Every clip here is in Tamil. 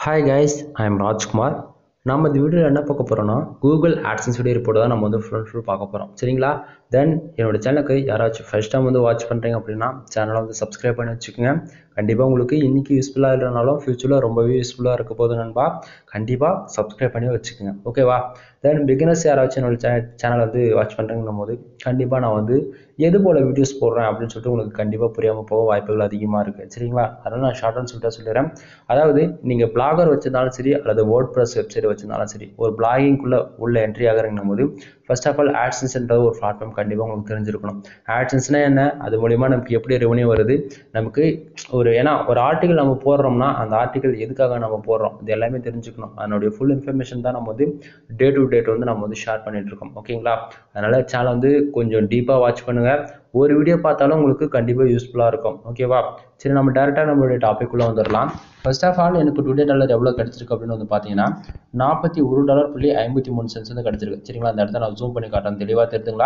Hi guys, I am Rajkumar. நம்ம இந்த வீடியோவில் என்ன பார்க்க போகிறோம்னா கூகுள் ஆட்சன்ஸ் வீடியோ ரிப்போர்ட் தான் நம்ம வந்து ஃபுல் பார்க்க போகிறோம். சரிங்களா? தென் என்னோட சேனலுக்கு யாராச்சும் ஃபர்ஸ்ட் டைம் வந்து வாட்ச் பண்ணுறீங்க அப்படின்னா சேனலை வந்து சப்ஸ்கிரைப் பண்ணி வச்சுக்கோங்க. கண்டிப்பாக உங்களுக்கு இன்றைக்கி யூஸ்ஃபுல்லாக இல்லைனாலும் ஃப்யூச்சரில் ரொம்பவே யூஸ்ஃபுல்லாக இருக்க போது நண்பா. கண்டிப்பாக சப்ஸ்கிரைப் பண்ணி வச்சுக்கோங்க. ஓகேவா? தென் பிகினர்ஸ் யாராச்சும் என்னோட சேனல் வந்து வாட்ச் பண்ணுறீங்கன்னும் போது கண்டிப்பாக நான் வந்து எது போல் வீடியோஸ் போடுறேன் அப்படின்னு சொல்லிட்டு உங்களுக்கு கண்டிப்பாக புரியாமல் போக வாய்ப்புகள் அதிகமாக இருக்குது. சரிங்களா? அதனால் நான் ஷார்ட் அண்ட் ஸ்வீட்டாக சொல்லிடுறேன். அதாவது நீங்கள் பிளாகர் வச்சிருந்தாலும் சரி அல்லது வேர்ட்பிரஸ் வெப்சைட் வச்சிருந்தாலும் சரி, ஒரு பிளாகிங்குள்ளே உள்ள என்ட்ரி ஆகிறங்கும் போது ஃபர்ஸ்ட் ஆஃப் ஆல் ஆட்சன்ஸ்ன்றது ஒரு பிளாட்ஃபார்ம் கண்டிப்பாக உங்களுக்கு தெரிஞ்சிருக்கணும். ஆட்சன்ஸ்னால் என்ன, அது மூலிமா நமக்கு எப்படி ரெவன்யூ வருது, நமக்கு ஏன்னா ஒரு ஆர்டிகல் நம்ம போடுறோம்னா அந்த ஆர்டிகல் எதுக்காக நம்ம போடுறோம் இது எல்லாமே தெரிஞ்சுக்கணும். அதனுடைய ஃபுல் இன்ஃபர்மேஷன் தான் நம்ம வந்து டே டு டேட் வந்து நம்ம வந்து ஷேர் பண்ணிட்டு இருக்கோம். ஓகேங்களா? அதனால சேனல் வந்து கொஞ்சம் டீப்பாக வாட்ச் பண்ணுங்க. ஒரு வீடியோ பார்த்தாலும் உங்களுக்கு கண்டிப்பாக யூஸ்ஃபுல்லாக இருக்கும். ஓகேவா? சரி, நம்ம டேரெக்டாக நம்மளுடைய டாபிக் உள்ள வந்துடலாம். ஃபர்ஸ்ட் ஆஃப் ஆல் எனக்கு $2 எவ்வளோ கிடைச்சிருக்கு அப்படின்னு வந்து பார்த்தீங்கன்னா $41.53 வந்து கிடைச்சிருக்கு. சரிங்களா? அந்த இடத்த நான் ஜூம் பண்ணி காட்டுறேன், தெளிவாக தெரியுதுங்களா?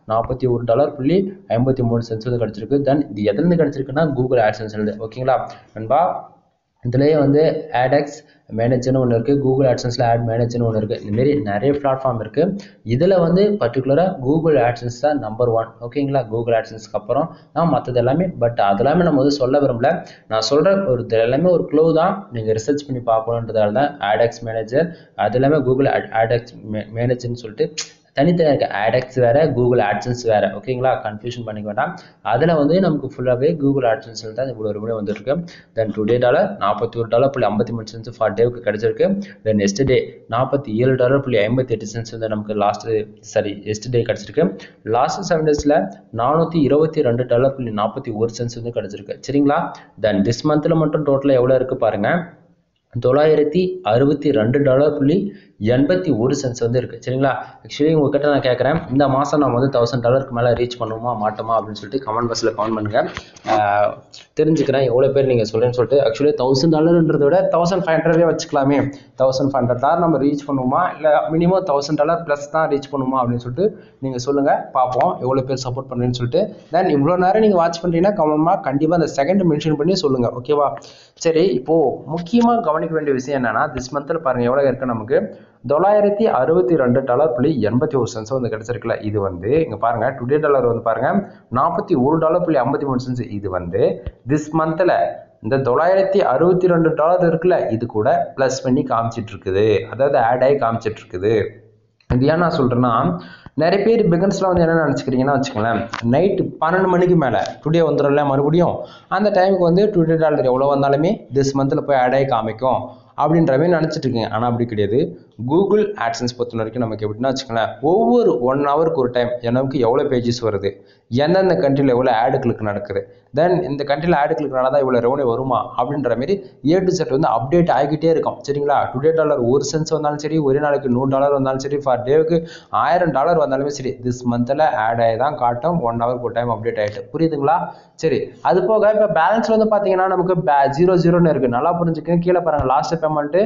$41.53 வந்து கிடைச்சிருக்கு. தென் இது எதுலேருந்து கிடைச்சிருக்குன்னா கூகுள் ஆட்சன்ஸ். ஓகேங்களா நண்பா? இதுலேயே வந்து ஆடெக்ஸ் மேனேஜர்னு ஒன்று இருக்குது, கூகுள் ஆட்சன்ஸில் ஆட் மேனேஜர்னு ஒன்று இருக்குது. இதுமாரி நிறைய பிளாட்ஃபார்ம் இருக்குது. இதில் வந்து பர்டிகுலராக கூகுள் ஆட்சன்ஸ் தான் நம்பர் 1. ஓகேங்களா? கூகுள் ஆட்சன்ஸ்க்கு அப்புறம் தான் மற்றது எல்லாமே. பட் அதெல்லாமே நம்ம வந்து சொல்ல விரும்பல. நான் சொல்கிற எல்லாமே ஒரு க்ளோ தான், நீங்கள் ரிசர்ச் பண்ணி பார்க்கணுன்றதால தான் ஆடெக்ஸ் மேனேஜர், அது எல்லாமே கூகுள் ஆடெக்ஸ் மேனேஜர்னு சொல்லிட்டு தனித்தனியாக இருக்குது. ஆடெக்ஸ் வேறு, கூகுள் ஆட்சன்ஸ் வேறு. ஓகேங்களா? கன்ஃபியூஷன் பண்ணிக்க வேண்டாம். அதில் வந்து நமக்கு ஃபுல்லாகவே கூகுள் ஆட்சன்ஸில் தான் இவ்வளோ ரூபாய் வந்துருக்கு. தென் டுடே $41.53 ஃபார் டேவுக்கு கிடைச்சிருக்கு. தென் எஸ்டே $47.58 வந்து நமக்கு எஸ்டே கிடைச்சிருக்கு. லாஸ்ட் 7 டேஸில் $422.41 வந்து கிடைச்சிருக்கு. சரிங்களா? தென் திஸ் மந்தில் மட்டும் டோட்டலாக எவ்வளோ இருக்குது பாருங்கள், $962.81 வந்து இருக்குது. சரிங்களா? ஆக்சுவலி உங்ககிட்ட நான் கேட்குறேன், இந்த மாதம் நம்ம வந்து $1000 மேலே ரீச் பண்ணுவோமா மாட்டோமா அப்படின்னு சொல்லிட்டு கமெண்ட் பாக்ஸில் கமெண்ட் பண்ணுங்கள். தெரிஞ்சுக்கிறேன் எவ்வளோ பேர் நீங்கள் சொல்கிறேன்னு சொல்லிட்டு. ஆக்சுவலி $1000ன்றதை விட 1500 வச்சுக்கலாமே. 1500 நம்ம ரீச் பண்ணுவோமா இல்லை மினிமம் $1000 ப்ளஸ் தான் ரீச் பண்ணுவோமா அப்படின்னு சொல்லிட்டு நீங்கள் சொல்லுங்கள், பார்ப்போம் எவ்வளோ பேர் சப்போர்ட் பண்ணுறேன்னு சொல்லிட்டு. தென் இவ்வளோ நேரம் நீங்கள் வாட்ச் பண்ணுறீங்கன்னா கண்டிப்பாக அந்த செகண்ட் மென்ஷன் பண்ணி சொல்லுங்கள். ஓகேவா? சரி, இப்போது முக்கியமாக கவனிக்க வேண்டிய விஷயம் என்னன்னா, திஸ் மந்தில் பாருங்கள் எவ்வளோ இருக்குது, நமக்கு $962.81 வந்து கிடைச்சிருக்குல்ல. இது வந்து இங்கே பாருங்கள், டுடே டாலர் வந்து பாருங்கள் $41.53. இது வந்து திஸ் மந்தில் இந்த $962 இருக்குல்ல, இது கூட ப்ளஸ் பண்ணி காமிச்சிட்டு இருக்குது, அதாவது ஆட் ஆகி காமிச்சிட்டு இருக்குது. இது ஏன் நான் சொல்கிறேன்னா, நிறைய பேர் பிகினர்ஸ்லாம் வந்து என்ன நினச்சிக்கிறீங்கன்னா வச்சுக்கோங்களேன், நைட்டு 12 மணிக்கு மேலே டுடே வந்துடும்ல மறுபடியும் அந்த டைமுக்கு வந்து $2 எவ்வளோ வந்தாலுமே திஸ் மந்தில் போய் ஆட் ஆகி காமிக்கும் அப்படின்ற மாதிரி நினச்சிட்டு இருக்கீங்க. ஆனால் அப்படி கிடையாது. கூகுள் ஆட்சன்ஸ் பொறுத்த வரைக்கும் நமக்கு எப்படின்னா வச்சுக்கோங்களேன், ஒவ்வொரு 1 ஹவருக்கு ஒரு டைம் எனக்கு எவ்வளோ பேஜஸ் வருது, எந்தெந்த கண்ட்ரியில் எவ்வளோ ஆடு கிளிக் நடக்குது, தென் இந்த கண்ட்ரியில் ஆடு கிளிக் நடந்தால் இவ்வளோ ரெவன்யூ வருமா அப்படின்ற மாதிரி A to Z வந்து அப்டேட் ஆகிக்கிட்டே இருக்கும். சரிங்களா? டுடே டாலர் $1 வந்தாலும் சரி, ஒரே நாளைக்கு $100 வந்தாலும் சரி, ஃபார் டேவுக்கு $1000 வந்தாலுமே சரி, திஸ் மந்தில் ஆட் ஆகி தான் காட்டும். 1 ஹவருக்கு ஒரு டைம் அப்டேட் ஆகிட்டு. புரியுதுங்களா? சரி, அது போக இப்போ பேலன்ஸில் வந்து பார்த்தீங்கன்னா நமக்கு 0 இருக்குது. நல்லா புரிஞ்சுக்கங்க. கீழே பாருங்கள், லாஸ்ட் பேமெண்ட்டு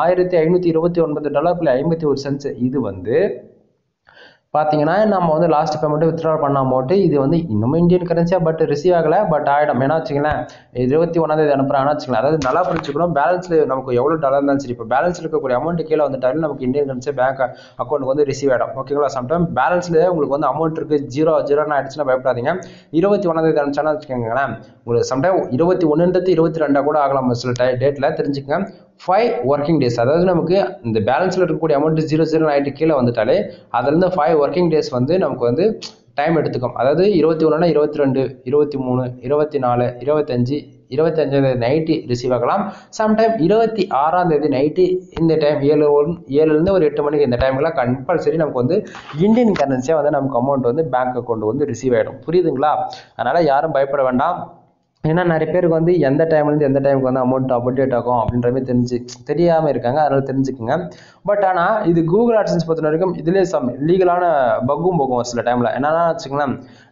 $1529.51. இது வந்து பார்த்தீங்கன்னா நம்ம வந்து லாஸ்ட் பேமெண்ட்டு வித்ட்ரா பண்ண அமௌண்ட் இது வந்து இன்னும் இந்தியன் கரன்சியாக பட் ரிசீவ் ஆகலை, பட் ஆகிடும். ஏன்னா வச்சுங்களேன் 21 அனுப்புகிறாங்க வச்சுக்கலாம். அதாவது நல்லா புரிஞ்சுக்கணும், பேலன்ஸில் நமக்கு எவ்வளோ டாலர் இருந்தாலும் சரி, இப்போ பேலன்ஸில் இருக்கக்கூடிய அமௌண்ட் கீழே வந்துட்டாலும் நமக்கு இந்தியன் கரன்சி பேங்க் அக்கௌண்ட் வந்து ரிசீவ் ஆகிடும். ஓகேங்களா? சம்டைம் பேலன்ஸில் உங்களுக்கு வந்து அமௌண்ட் இருக்குது, 0 ஆகிடுச்சுன்னா பயப்படாதீங்க. 21 அனுப்பிச்சானா வச்சுக்கோங்களேன், உங்களுக்கு சம்டைம் 21ன்றது 22 கூட ஆகலாம் சில டேட்டில். தெரிஞ்சுக்கங்க, 5 ஒர்க்கிங் டேஸ், அதாவது நமக்கு இந்த பேலன்ஸில் இருக்கக்கூடிய அமௌண்ட் 0 ஆகிட்டு கீழே வந்துட்டாலே அதுலேருந்து 5 ஒர்க்கிங் டேஸ் வந்து நமக்கு வந்து டைம் எடுத்துக்கும். அதாவது 21, 22, 23, 24, 25 நைட்டு ரிசீவ் ஆகலாம். சம்டைம் 26 நைட்டு இந்த டைம் 7லேருந்து ஒரு 8 மணிக்கு இந்த டைம்லாம் கம்பல்சரி நமக்கு வந்து இந்தியன் கரன்சியாக வந்து நமக்கு அமௌண்ட் வந்து பேங்க் அக்கௌண்ட் வந்து ரிசீவ் ஆகிடும். புரியுதுங்களா? அதனால் யாரும் பயப்பட வேண்டாம். ஏன்னா நிறைய பேருக்கு வந்து எந்த டைம்லேருந்து எந்த டைமுக்கு வந்து அமௌண்ட் அப்டேட் ஆகும் அப்படின்ற மாதிரி தெரியாமல் இருக்காங்க. அதனால் தெரிஞ்சுக்குங்க. பட் ஆனால் இது கூகுள் ஆட்சன்ஸ் பொறுத்த வரைக்கும் இதுலேயே லீகலான பக்கும் போகும் சில டைமில். என்னன்னா வச்சுக்கோங்களேன்,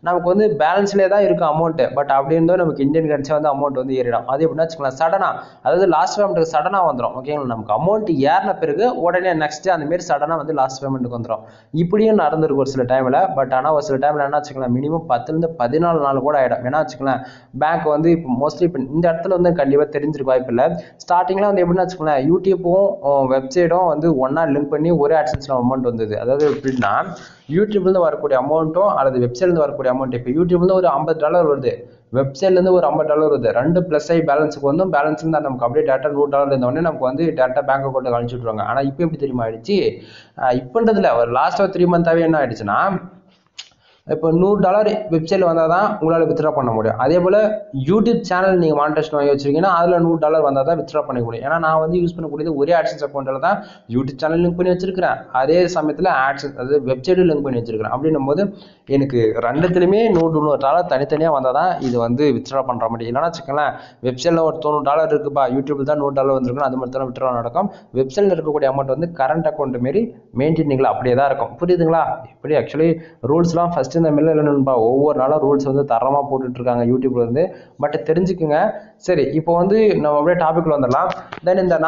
நமக்கு வந்து பேலன்ஸ்லேயே தான் இருக்கும் அமௌண்ட். பட் அப்படி இருந்தோம் நமக்கு இந்தியன் கரன்சி வந்து அமௌண்ட் வந்து ஏறிடும். அது எப்படின்னா வச்சுக்கலாம், சடனாக, அதாவது லாஸ்ட் பேமெண்ட்டுக்கு சடனாக வந்துடும். ஓகேங்களா, நமக்கு அமௌண்ட் ஏறின பிறகு உடனே நெக்ஸ்ட் அந்த மாதிரி சடனாக வந்து லாஸ்ட் பேமெண்ட்டுக்கு வந்துடும். இப்படியும் நடந்திருக்கு ஒரு சில டைமில். பட் ஆனால் ஒரு சில டைமில் என்ன வச்சுக்கலாம், மினிமம் 10 to 14 நாள் கூட ஆகிடும். ஏன்னா வச்சுக்கலாம், பேங்க் வந்து இப்போ மோஸ்ட்லி இப்போ இந்த இடத்துல வந்து கண்டிப்பாக தெரிஞ்சிருக்க வாய்ப்பு இல்லை. ஸ்டார்டிங்கில் வந்து எப்படின்னா வச்சுக்கலாம், யூடியூப்பும் வெப்சைட்டும் வந்து ஒன்றா லிங்க் பண்ணி ஒரே AdSense அமௌண்ட் வந்தது. அதாவது எப்படின்னா, யூடியூப்லேருந்து வரக்கூடிய அமௌண்ட்டும் அல்லது வெப்சைட்லேருந்து வரக்கூடிய அமௌண்ட், இப்போ யூடியூப்லேருந்து ஒரு $50 வருது, வெப்சைட்லேருந்து ஒரு $50 வருது, ரெண்டு ப்ளஸ் ஆகி பேலன்ஸுக்கு வந்து பேலன்ஸ் இருந்தால் நமக்கு அப்படியே டேட்டா $100 இருந்தோடனே நமக்கு வந்து டேட்டா பேங்க் அக்கௌண்ட்டில் கழிச்சு விட்ருவாங்க. ஆனால் இப்போ எப்படி தெரியுமா ஆயிடுச்சு, இப்போன்றதுல ஒரு லாஸ்ட் ஒரு 3 month என்ன ஆயிடுச்சுன்னா, இப்போ $100 வெப்சைட்டில் வந்தால் தான் உங்களால் வித்ட்ரா பண்ண முடியும். அதே போல் யூடியூப் சேனல் நீங்கள் மானிட்டேஷன் வாங்கி வச்சிருக்கீங்கன்னா அதில் $100 வந்தால் தான் வித்ட்ரா பண்ணிக்க முடியும். ஏன்னா நான் வந்து யூஸ் பண்ணக்கூடியது ஒரே AdSense அக்கௌண்ட்டில் தான் யூடியூப் சேனல் லிங்க் பண்ணி வச்சிருக்கிறேன், அதே சமயத்தில் AdSense அதாவது வெப்சைட்டும் லிங்க் பண்ணி வச்சிருக்கிறேன். அப்படின்னும் போது எனக்கு ரெண்டுத்துலையுமே $100 தனித்தனியாக வந்தால் தான் இது வந்து வித்ட்ரா பண்ணுற மாதிரி. இல்லைனா வச்சுக்கலாம், வெப்சைட்டில் ஒரு $90 இருக்குப்பா, யூடியூப்பில் தான் $100 வந்துருக்கும், அது மாதிரி தான் வித்ட்ரா நடக்கும். வெப்சைட்டில் இருக்கக்கூடிய அமௌண்ட் வந்து கரண்ட் அக்கௌண்ட் மாரி மெயின்டைனிங்கில் அப்படியே தான் இருக்கும். புரியுதுங்களா? இப்படி ஆக்சுவலி ரூல்ஸ்லாம் ஃபஸ்ட்டு இந்த மில்ல இல்லைன்னுப்பா, ஒவ்வொரு நாளும் ரூல்ஸ் வந்து தரமாக போட்டுட்ருக்காங்க யூடியூப்ல இருந்து. பட் தெரிஞ்சுக்குங்க. சரி, இப்போ வந்து நம்ம அப்படியே டாபிக்ல வந்துடலாம். தென் இந்த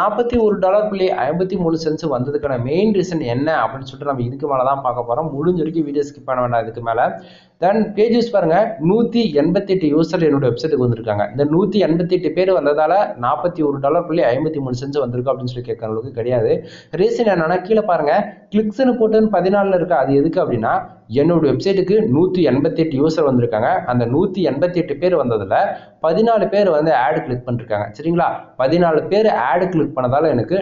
$41.53 வந்ததுக்கான மெயின் ரீசன் என்ன அப்படின்னு சொல்லிட்டு நம்ம இதுக்கு மேலே தான் பார்க்க போகிறோம். முடிஞ்ச வரைக்கும் வீடியோ ஸ்கிப் பண்ண வேண்டாம் இதுக்கு மேலே. தென் பேஜஸ் பாருங்க, 188 யூசர் என்னோட வெப்சைட்டுக்கு வந்திருக்காங்க. இந்த 188 பேர் வந்ததால $41.53 வந்திருக்கு அப்படின்னு சொல்லி கேட்கறவங்களுக்கு கிடையாது. ரீசன் என்னன்னா, கீழே பாருங்க, கிளிக்ஸ்னு போட்டு 14 இருக்கு. அது எதுக்கு அப்படின்னா, என்னோட வெப்சைட்டுக்கு 188 யூசர் வந்திருக்காங்க. அந்த 188 பேர் வந்ததுல 14 பேர் வந்து ஆட் கிளிக் பண்ணிருக்காங்க. சரிங்களா, 14 பேர் ஆட் கிளிக் பண்ணதால எனக்கு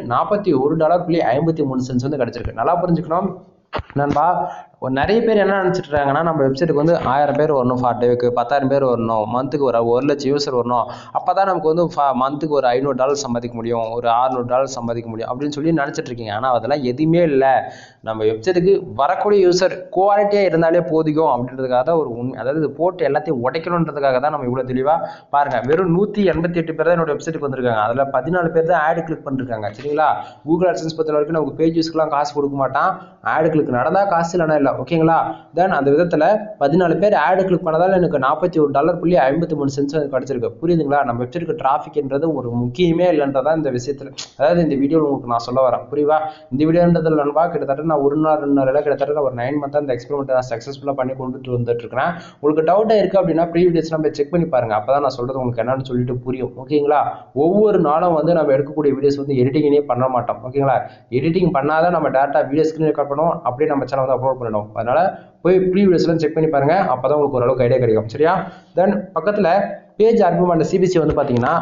$41.53 வந்து கிடைச்சிருக்கு. நல்லா புரிஞ்சுக்கணும் நண்பா. நிறைய பேர் என்ன நினைச்சிட்டு இருக்காங்கன்னா, நம்ம வெப்சைட்டுக்கு வந்து 1000 பேர் வரணும், 4 டேக்கு 10,000 பேர் வரணும், மந்த்துக்கு ஒரு 1,00,000 யூசர் வரணும், அப்பதான் நமக்கு வந்து மந்த்துக்கு ஒரு $500 சம்பாதிக்க முடியும், ஒரு $600 சம்பாதிக்க முடியும் அப்படின்னு சொல்லி நினைச்சிட்டு இருக்கீங்க. ஆனால் அதெல்லாம் எதுவுமே இல்லை. நம்ம வெப்சைட்டுக்கு வரக்கூடிய யூசர் குவாலிட்டியாக இருந்தாலே போதிக்கும் அப்படின்றதுக்காக தான் ஒரு உண்மை. அதாவது இது போட்டு எல்லாத்தையும் உடைக்கணுன்றதுக்காக தான் நம்ம இவ்வளோ தெளிவாக பாருங்க. வெறும் 188 பேர் தான் என்னோட வெப்சைட்டுக்கு வந்திருக்காங்க. அதில் 14 பேர் தான் ஆட் கிளிக் பண்ணிருக்காங்க. சரிங்களா, கூகுள் AdSense பொறுத்த வரைக்கும் நமக்கு பேஜஸ்க்குலாம் காசு கொடுக்க மாட்டான். ஆட் கிளிக் நடந்தால் காசு இல்லைனா இல்லை. ஓகேங்களா, தென் அந்த விதத்தில் 14 பேர் ஆட் கிளிக் பண்ணதால் எனக்கு $41.53 கிடைச்சிருக்கு. புரியுதுங்களா? நம்ம வெப்சைட்டுக்கு டிராஃபிக்ன்றது ஒரு முக்கியமே இல்லைன்றதான் இந்த விஷயத்தில், அதாவது இந்த வீடியோவில் உங்களுக்கு நான் சொல்ல வரேன். புரியுவா? இந்த வீடியோன்றதுல நண்பா கிட்டத்தட்ட நான் ஒரு நாள் 2 நாள் கிட்டத்தட்ட ஒரு 9 month அந்த எக்ஸ்பெரிமெண்ட் நான் சக்ஸஸ்ஃபுல்லாக பண்ணி கொண்டுட்டு வந்துட்டு இருக்கிறேன். உங்களுக்கு டவுட்டாக இருக்குது அப்படின்னா ப்ரீவியஸ் நம்ம செக் பண்ணி பாருங்க. அப்பதான் நான் சொல்றது உங்களுக்கு என்னன்னு சொல்லிட்டு புரியும். ஓகேங்களா, ஒவ்வொரு நாளும் வந்து நம்ம எடுக்கக்கூடிய வீடியோஸ் வந்து எடிட்டிங்கே பண்ண மாட்டோம். ஓகேங்களா, எடிட்டிங் பண்ணாதான் நம்ம டேரக்டா வீடியோ ஸ்கிரீன் ரெக்கார்ட் பண்ணுவோம், அப்படியே நம்ம சேனல் வந்து அப்லோட் பண்ணிடும். அதனால போய் ப்ரீவியஸ்லாம் செக் பண்ணி பாருங்க, அப்பதான் உங்களுக்கு ஓரளவுக்கு ஐடியா கிடைக்கும். சரியா, தென் பக்கத்துல பேஜ் ஆர்பிஎம் அண்ட் சிபிசி வந்து பாத்தீங்கன்னா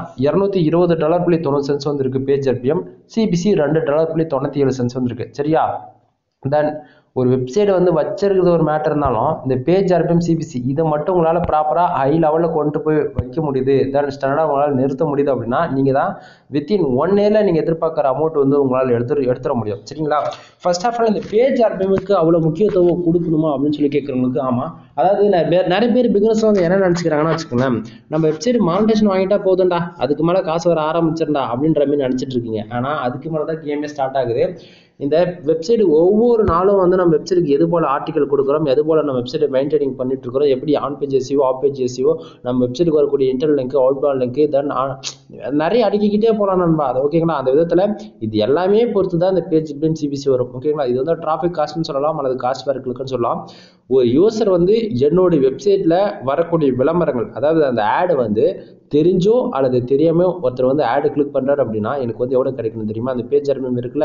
$220.90 வந்து இருக்கு பேஜ் ஆர்பிஎம், சிபிசி $2.97 வந்து இருக்கு. சரியா, தென் ஒரு வெப்சைட் வந்து வச்சிருக்கிறது ஒரு மேட்டர் இருந்தாலும் இந்த பேஜ் ஆர்பிஎம் சிபிசி இதை மட்டும் உங்களால் ப்ராப்பராக ஹை லெவலில் கொண்டு போய் வைக்க முடியுது, தென் ஸ்டாண்டர்டாக உங்களால் நிறுத்த முடியுது அப்படின்னா நீங்கள் தான் வித்தின் 1 yearல நீங்கள் எதிர்பார்க்குற அமௌண்ட் வந்து உங்களால் எடுத்துட முடியும். சரிங்களா, ஃபர்ஸ்ட் ஆஃப் ஆல் இந்த பேஜ் ஆர்பிஎம்க்கு அவ்வளோ முக்கியத்துவம் கொடுக்கணுமா அப்படின்னு சொல்லி கேட்குறவங்களுக்கு ஆமாம். அதாவது நிறைய பேர் பிகினர்ஸ் வந்து என்ன நினச்சிக்கிறாங்கன்னா வச்சுக்கோங்களேன், நம்ம வெப்சைட் மானிட்டேஷன் வாங்கிட்டா போதும்டா, அதுக்கு மேலே காசு வர ஆரம்பிச்சிருந்தா அப்படின்ற மாதிரி நினச்சிட்டு இருக்கீங்க. ஆனால் அதுக்கு மேலே தான் கேமே ஸ்டார்ட் ஆகுது. இந்த வெப்சைட் ஒவ்வொரு நாளும் வந்து நம்ம வெப்சைட்டுக்கு எது போல ஆர்டிகல் கொடுக்குறோம், எது போல நம்ம வெப்சைட்டை மெயின்டைனிங் பண்ணிட்டு இருக்கிறோம், எப்படி on page SEO off page SEO, நம்ம வெப்சைட்டுக்கு வரக்கூடிய internal link outbound link, then நிறைய அடுக்கிக்கிட்டே போகலாம் நண்பா. அது ஓகேங்களா, அந்த விதத்தில் இது எல்லாமே பொறுத்து தான் இந்த பேஜ் சிபிசி வரும். ஓகேங்களா, இது வந்து டிராஃபிக் காஸ்ட்னு சொல்லலாம் அல்லது காஸ்ட் வேர் கிளிக்னு சொல்லலாம். ஒரு யூசர் வந்து என்னோட வெப்சைட்ல வரக்கூடிய விளம்பரங்கள், அதாவது அந்த ஆடு வந்து தெரிஞ்சோ அல்லது தெரியாமோ ஒருத்தர் வந்து ஆடு கிளிக் பண்றாரு அப்படின்னா எனக்கு வந்து எவ்வளவு கிடைக்கணும் தெரியுமா? அந்த பேஜ் ஆர்பிஎம் இருக்குல்ல,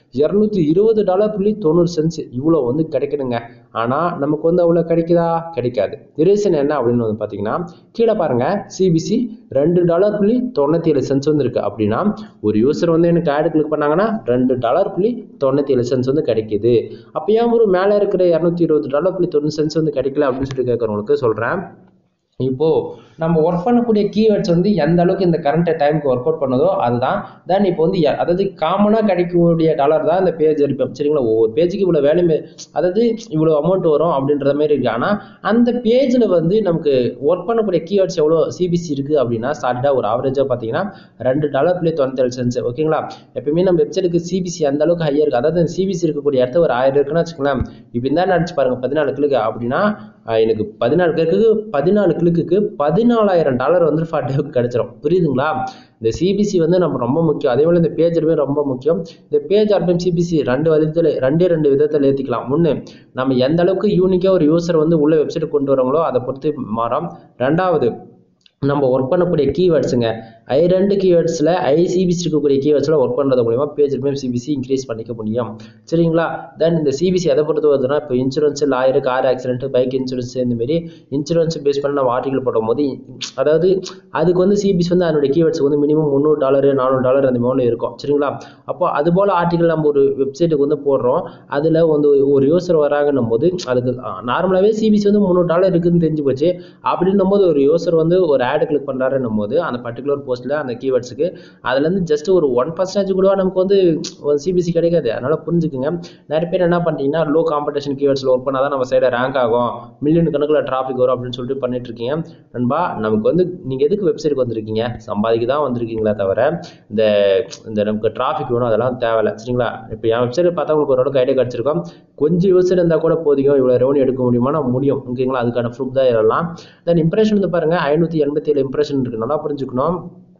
$220.90 இவ்வளோ வந்து கிடைக்கணுங்க. ஆனா நமக்கு வந்து அவ்வளோ கிடைக்குதா? கிடைக்காது. ரீசன் என்ன அப்படின்னு வந்து பாத்தீங்கன்னா, கீழே பாருங்க, சிபிசி $2.97 வந்து இருக்கு. அப்படின்னா ஒரு யூசர் வந்து எனக்கு ஆடு கிளிக் பண்ணாங்கன்னா $2.97 வந்து கிடைக்குது. அப்ப ஏன் ஒரு மேல இருக்கிற $220.90 வந்து கிடைக்கல அப்படின்னு சொல்லி கேட்கறவங்களுக்கு சொல்றேன். இப்போ நம்ம ஒர்க் பண்ணக்கூடிய கீவேர்ட்ஸ் வந்து எந்த அளவுக்கு இந்த கரண்ட் டைமுக்கு ஒர்க் அவுட் பண்ணதோ அதுதான். தென் இப்போ வந்து அதாவது காமனாக கிடைக்கக்கூடிய டாலர் தான் இந்த பேஜ் ஆர்பிஎம். சரிங்களா, ஒவ்வொரு பேஜுக்கு இவ்வளோ வேலை, அதாவது இவ்வளோ அமௌண்ட் வரும் அப்படின்ற மாதிரி இருக்கு. ஆனால் அந்த பேஜில் வந்து நமக்கு ஒர்க் பண்ணக்கூடிய கீவேர்ட்ஸ் எவ்வளோ சிபிசி இருக்குது அப்படின்னா சாலிடாக ஒரு ஆவரேஜாக பார்த்தீங்கன்னா $2.97. ஓகேங்களா, எப்பயுமே நம்ம வெப்சைட்டுக்கு சிபிசி அந்த அளவுக்கு ஹையாக இருக்குது. அதாவது சிபிசி இருக்கக்கூடிய இடத்த ஒரு 1000 இருக்குன்னு வச்சுக்கலாம். இப்போ இந்த நினச்சி பாருங்க, 14 கிளிக் அப்படின்னா எனக்கு 14 கிளிக்கு 14 கிளிக்கு $14,000 வந்து ஃபார் டேக்கு கிடைச்சிரும். புரியுதுங்களா? இந்த சிபிசி வந்து நம்ம ரொம்ப முக்கியம். அதே போல இந்த பேஜ் ரொம்ப முக்கியம். இந்த பேஜ் ஆர்பிஎம் சிபிசி ரெண்டு விதத்தில் ஏற்றிக்கலாம். ஒன்று, நம்ம எந்த அளவுக்கு யூனிக்காக ஒரு யூசர் வந்து உள்ள வெப்சைட் கொண்டு வரோங்களோ அதை பொறுத்து மாறும். ரெண்டாவது, நம்ம ஒர்க் பண்ணக்கூடிய கீவேர்ட்ஸுங்க, ரெண்டு கீவேர்ட்ஸில் சிபிசி இருக்கக்கூடிய கீவேர்ட்ஸில் ஒர்க் பண்ணுறது மூலிமா பேஜ் சிபிசி இன்க்ரீஸ் பண்ணிக்க முடியும். சரிங்களா? தென் இந்த சிபிசி எதை பொறுத்து வருதுன்னா, இப்போ insurance, lawyer, car accident, bike insurance, இந்தமாரி இன்சூரன்ஸ் பேஸ் பண்ணி நம்ம ஆர்டிகல் போடும் போது, அதாவது அதுக்கு வந்து சிபிசி வந்து அதனுடைய கீவேர்ட்ஸ் வந்து மினிமம் $300 $400 அந்த மாதிரி இருக்கும். சரிங்களா? அப்போ அதுபோல் ஆர்டிகல் நம்ம ஒரு வெப்சைட்டுக்கு வந்து போடுறோம், அதில் வந்து ஒரு யூசர் வராங்கன்னும் போது அதுக்கு நார்மலாகவே சிபிசி வந்து $300 இருக்குதுன்னு தெரிஞ்சு போச்சு. அப்படின்னும் போது ஒரு யூசர் வந்து ஒரு ஆட் கிளிக் பண்ணுறாருன்னும் போது அந்த பர்டிகுலர் போஸ்ட்டில் அந்த கீவேர்ட்ஸுக்கு அதுலேருந்து ஜஸ்ட் ஒரு 1% கூட நமக்கு வந்து சிபிசி கிடைக்காது. அதனால் புரிஞ்சுக்குங்க. நிறைய பேர் என்ன பண்ணிட்டீங்கன்னா, லோ காம்படிஷன் கீவேர்ட்ஸில் ஒர்க் பண்ணால் தான் நம்ம சைடை ரேங்க் ஆகும், மில்லியன் கணக்கில் டிராஃபிக் வரும் அப்படின்னு சொல்லிட்டு பண்ணிட்டு இருக்கீங்க. நண்பா, நமக்கு வந்து நீங்கள் எதுக்கு வெப்சைட்டுக்கு வந்திருக்கீங்க? சம்பாதிக்க தான் வந்திருக்கீங்களா தவிர இந்த இந்த நமக்கு டிராஃபிக் வேணும் அதெல்லாம் தேவையில்லை. சரிங்களா? இப்போ என் வெப்சைட் பார்த்தா உங்களுக்கு ஓரளவுக்கு ஐடியா கிடச்சிருக்கும். கொஞ்சம் யூசர் இருந்தால் கூட போதிக்கும், இவ்வளோ ரெவன்யூ எடுக்க முடியுமா? முடியும். ஓகேங்களா? அதுக்கான ப்ரூஃப் தான் இதெல்லாம். தென் இம்ப்ரெஷன் வந்து பாருங்கள், 587 இம்ப்ரெஷன் இருக்குது. நல்லா புரிஞ்சுக்கணும்.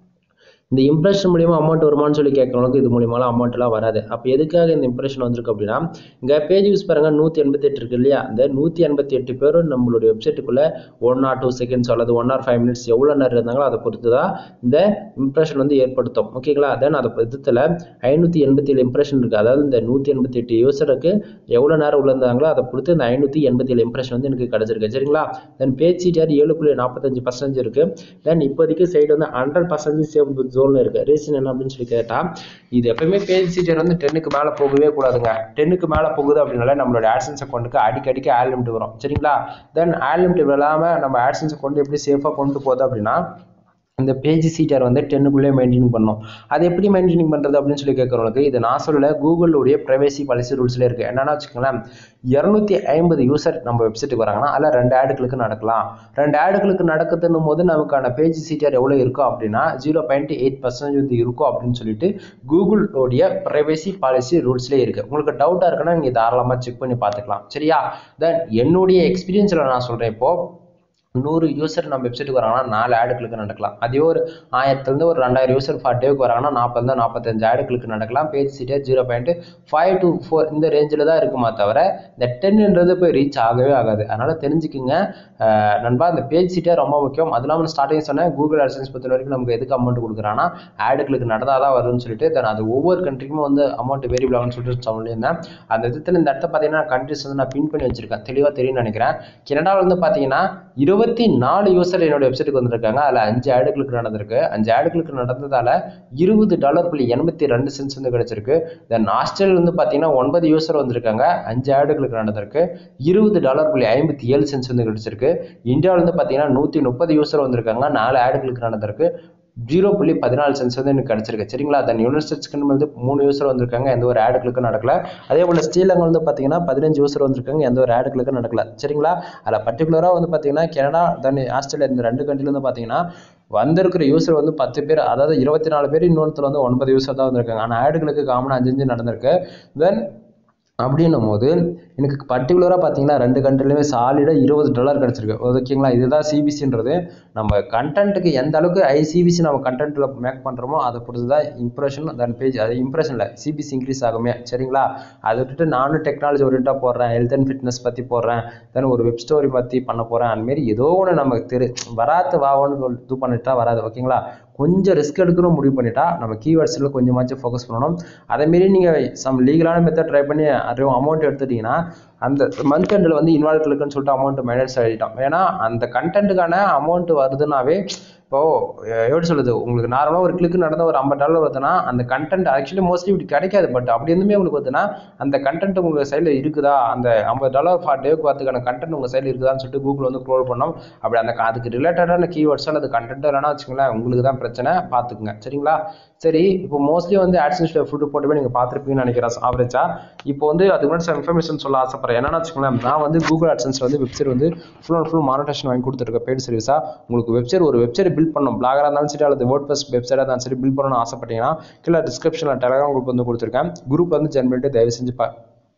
இந்த இம்ப்ரெஷன் மூலியமாக அமௌண்ட் வருமானு சொல்லி கேட்குறவங்களுக்கு இது மூலியமாக அமௌண்ட்லாம் வராது. அப்போ எதுக்காக இந்த இம்ப்ரெஷன் வந்திருக்கு அப்படின்னா, இங்கே பேஜ் யூஸ் பாருங்கள் 188 இருக்கு இல்லையா? அந்த 188 பேரும் நம்மளுடைய வெப்சைட்டுக்குள்ளே 1 or 2 seconds அல்லது 1 or 5 minutes எவ்வளோ நேரம் இருந்தாங்களோ அதை பொறுத்து தான் இந்த இம்ப்ரெஷன் வந்து ஏற்படுத்தும். ஓகேங்களா? தென் அதை விதத்தில் 587 இம்ப்ரெஷன் இருக்குது. அதாவது இந்த 188 யூசருக்கு எவ்வளோ நேரம் உள்ள இருந்தாங்களோ அதை பொறுத்து இந்த 587 இம்ப்ரெஷன் வந்து எனக்கு கிடச்சிருக்கு. சரிங்களா? தென் பேஜ் சிடிஆர் 7.45% இருக்குது. தென் இப்போதைக்கு சைடு வந்து 100% சேவ் ஜோன் இருக்கு. ரீசன் என்ன அப்படின்னு சொல்லி கேட்டா, இது எப்பவுமே பேஜ் சிடிஆர் வந்து 10க்கு மேல போகவே கூடாதுங்க. 10க்கு மேல போகுது அப்படின்னால நம்மளோட AdSense அக்கௌண்ட்டுக்கு அடிக்கடிக்கு ஆட் லிமிட் வரும். சரிங்களா? தென் ஆட் லிமிட் இல்லாம நம்ம AdSense அக்கௌண்ட் எப்படி சேஃபா கொண்டு போகுது அப்படின்னா, இந்த பேஜ் சிடிஆர் வந்து 10க்குள்ளே மெயின்டைன் பண்ணணும். அது எப்படி மெயின்டைன் பண்ணுறது அப்படின்னு சொல்லி கேட்குறவங்களுக்கு, இது நான் சொல்லல, கூகுளுடைய ப்ரைவசி பாலிசி ரூல்ஸ்ல இருக்கு. என்னன்னா வச்சுக்கோங்களேன், 250 யூசர் நம்ம வெப்சைட்டுக்கு வராங்கன்னா அதில் 2 ஆடுகளுக்கு நடக்கலாம். 2 ஆடுகளுக்கு நடக்குதுன்னும் போது நமக்கான பேஜ் சிடிஆர் எவ்வளோ இருக்கும் அப்படின்னா 0.8% இருக்கும் அப்படின்னு சொல்லிட்டு கூகுளுடைய ப்ரைவசி பாலிசி ரூல்ஸ்லேயே இருக்கு. உங்களுக்கு டவுட்டாக இருக்குன்னா நீங்கள் தாராளமாக செக் பண்ணி பார்த்துக்கலாம். சரியா? தென் என்னுடைய எக்ஸ்பீரியன்ஸில் நான் சொல்கிறேன், இப்போ 100 யூசர் நம்ம வெப்சைட்டுக்கு வராங்கன்னா 4 ஆடுகளுக்கு நடக்கலாம். அதே ஒரு 1000 ஒரு 2000 யூசர் ஃபார் டேக்கு வராங்கன்னா 40 45 ஆடுகளுக்கு நடக்கலாம். பேஜ் சிடிஆர் 0.5 to 4 இந்த ரேஞ்சில் தான் இருக்குமா தவிர இந்த 10ன்றது போய் ரீச் ஆகவே ஆகாது. அதனால தெரிஞ்சுக்குங்க நண்பா, இந்த பேஜ் சிடிஆர் ரொம்ப முக்கியம். அது இல்லாமல் ஸ்டார்டிங் சொன்னேன், கூகுள் AdSense பொறுத்த வரைக்கும் நமக்கு எதுக்கு அமௌண்ட் கொடுக்குறாங்கன்னா ஆடுகளுக்கு நடந்தால் தான் வரும்னு சொல்லிட்டு. தென் அது ஒவ்வொரு கண்ட்ரிக்கும் வந்து அமௌண்ட் வேரியபிள் ஆகும்னு சொல்லிட்டு சொல்லியிருந்தேன். அந்த விதத்தில் இந்த இடத்த பார்த்தீங்கன்னா கண்ட்ரிஸ் வந்து நான் பின் பண்ணி வச்சிருக்கேன், தெளிவாக தெரியும்னு நினைக்கிறேன். கனடாவில் வந்து பார்த்தீங்கன்னா 24 யூசர் என்னோட வெப்சைட்டுக்கு வந்திருக்காங்க. அதில் 5 ஆடுகளுக்கு நடந்திருக்கு. 5 ஆடுகளுக்கு நடந்ததால $20.82 வந்து கிடைச்சிருக்கு. தென் ஆஸ்திரேலியா வந்து பார்த்தீங்கன்னா 9 யூசர் வந்திருக்காங்க, 5 ஆடுகளுக்கு நடந்திருக்கு, $20.57 வந்து கிடைச்சிருக்கு. இந்தியாவில் வந்து பார்த்தீங்கன்னா 130 யூசர் வந்திருக்காங்க, 4 ஆடுகளுக்கு நடந்திருக்கு, 0.14 வந்து எனக்கு கிடைச்சிருக்கு. சரிங்களா? தென் யுனைடெட் ஸ்டேட்ஸ்க்கு வந்து 3 யூசர் வந்திருக்காங்க, எந்த ஒரு ஆடுகளுக்கும் நடக்கல. அதே போல ஸ்ரீலங்கா வந்து பார்த்தீங்கன்னா 15 யூசர் வந்திருக்காங்க, எந்த ஒரு ஆடுகளுக்கும் நடக்கல. சரிங்களா? அதில் பர்டிகுலராக வந்து பார்த்தீங்கன்னா கனடா தென் ஆஸ்திரேலியா இந்த 2 கண்ட்ரில வந்து பார்த்தீங்கன்னா வந்திருக்கிற யூசர் வந்து 10 பேர், அதாவது 24 பேர், இன்னொருத்தர் வந்து 9 யூசர் தான் வந்திருக்காங்க. ஆனால் ஆடுகளுக்கு காமனாக 5 நடந்திருக்கு. தென் அப்படின்னும் போது எனக்கு பர்டிகுலராக பார்த்தீங்கன்னா 2 கண்ட்ரிலுமே சாலிடாக $20 கிடச்சிருக்கு. ஓகேங்களா? இதுதான் சிபிசின்றது. நம்ம கண்டென்ட்டுக்கு எந்த அளவுக்கு சிபிசி நம்ம கண்டென்ட்டில் மேக் பண்ணுறோமோ அதை பொறுத்து தான் இம்ப்ரெஷன் தென் பேஜ், அது இம்ப்ரெஷனில் சிபிசி இன்க்ரீஸ் ஆகுமே. சரிங்களா? அதை விட்டுட்டு நானும் டெக்னாலஜி ஓரியண்டாக போடுறேன், ஹெல்த் அண்ட் ஃபிட்னஸ் பற்றி போடுறேன், தென் ஒரு வெப் ஸ்டோரி பற்றி பண்ண போகிறேன், அந்தமாரி ஏதோ ஒன்று நமக்கு வராது வாவோன்னு இது பண்ணிட்டா வராது. ஓகேங்களா? கொஞ்சம் ரிஸ்க் எடுக்கணும் முடிவு பண்ணிட்டா நம்ம கீவேர்ட்ஸில் கொஞ்சமாச்சும் ஃபோக்கஸ் பண்ணணும். அதேமாரி நீங்கள் சம் லீகலான மெத்தட் ட்ரை பண்ணி அமௌண்ட் எடுத்துட்டிங்கன்னா அந்த மந்த் எண்டில் வந்து இன்வால்வ் இருக்குன்னு சொல்லிட்டு அமௌண்ட் மைனஸ் ஆகிட்டோம். ஏன்னா அந்த கண்டென்ட்டுக்கான அமௌண்ட் வருதுனாவே இப்போது எப்படி சொல்லுது, உங்களுக்கு நார்மலாக ஒரு கிளிக்கு நடந்த ஒரு $50 வருதுன்னா அந்த கண்டென்ட் ஆக்சுவலி மோஸ்ட்லி இப்படி கிடைக்காது. பட் அப்படி இருந்துமே உங்களுக்கு வருதுன்னா அந்த கண்டென்ட் உங்கள் சைடில் இருக்குதா, அந்த $50 ஃபார் டேக்கு வரதுக்கான கண்டென்ட் உங்கள் சைடில் இருக்குதான்னு சொல்லிட்டு கூகுள் வந்து க்ரோல் பண்ணோம். அப்படி அதுக்கு ரிலேட்டடான கீவேர்ட்ஸ் அல்லது கண்டென்ட் இல்லைன்னா வச்சுக்கோங்களேன், உங்களுக்கு தான் பிரச்சனை, பார்த்துக்குங்க. சரிங்களா? சரி, இப்போ மோஸ்ட்லி வந்து AdSense ஃபுட்டு போட்டுமே நீங்கள் பார்த்துருப்பீங்கன்னு நினைக்கிறேன் ஆவரேஜா. இப்போ வந்து அதுக்கு முன்னாடி சில இன்ஃபர்மேஷன் சொல்ல ஆசைப்படுறேன். என்னென்னா வச்சுக்கோங்களேன், நான் வந்து கூகுள் AdSense வந்து வெப்சைட் வந்து ஃபுல் அண்ட் ஃபுல் மானிட்டேஷன் வாங்கி கொடுத்துருக்கேன் பெய்டு சர்வீஸாக. உங்களுக்கு ஒரு வெப்சைட் பில்ட் பண்ணணும், பிளாகராக இருந்தாலும் சரி அல்லது வேர்ட்பிரஸ் வெப்சைட்டாக இருந்தாலும் சரி பில்ட் பண்ணணும்னு ஆசைப்பட்டீங்கன்னா கீழே டிஸ்கிரிப்ஷனில் டெலகிராம் குரூப் வந்து கொடுத்துருக்கேன். குரூப் வந்து ஜாயின் பண்ணிட்டு தயவு செஞ்சு